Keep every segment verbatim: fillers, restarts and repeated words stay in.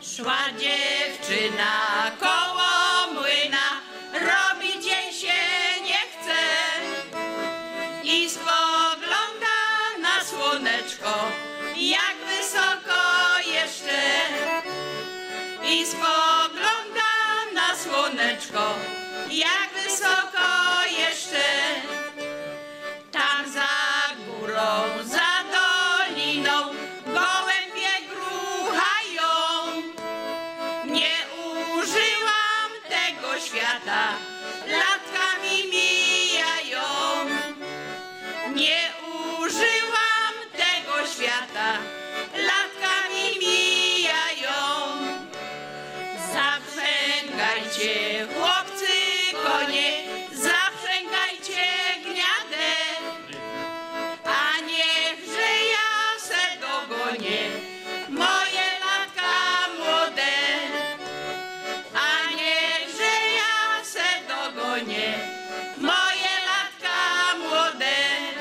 Szła dziewczyna koło młyna, robić jej się nie chce i spogląda na słoneczko, jak wysoko jeszcze, i spogląda na słoneczko, jak wysoko jeszcze. Tam za górą, za doliną gołębie gruchają. Nie użyłam tego świata, latkami mijają. Nie użyłam tego świata, latkami mijają. Zaprzęgajcie, chłopcy, konie, zaprzęgajcie gniadę, a niechże ja se dogonię moje latka młode, a niechże ja se dogonię moje latka młode.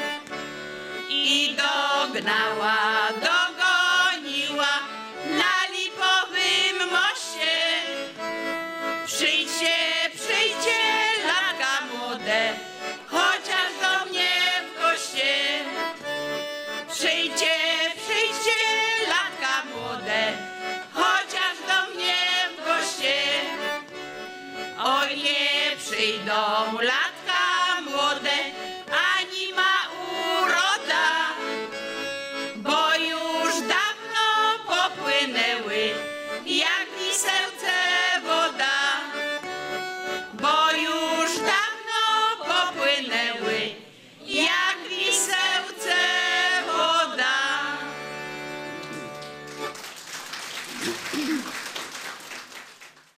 I dognała, dogoniła na Lipowym moście. Przyjdźcie, przyjdźcie, latka młode, chociaż do mnie w goście. Przyjdźcie, przyjdźcie, latka młode, chociaż do mnie w goście. Oj, nie przyjdą latka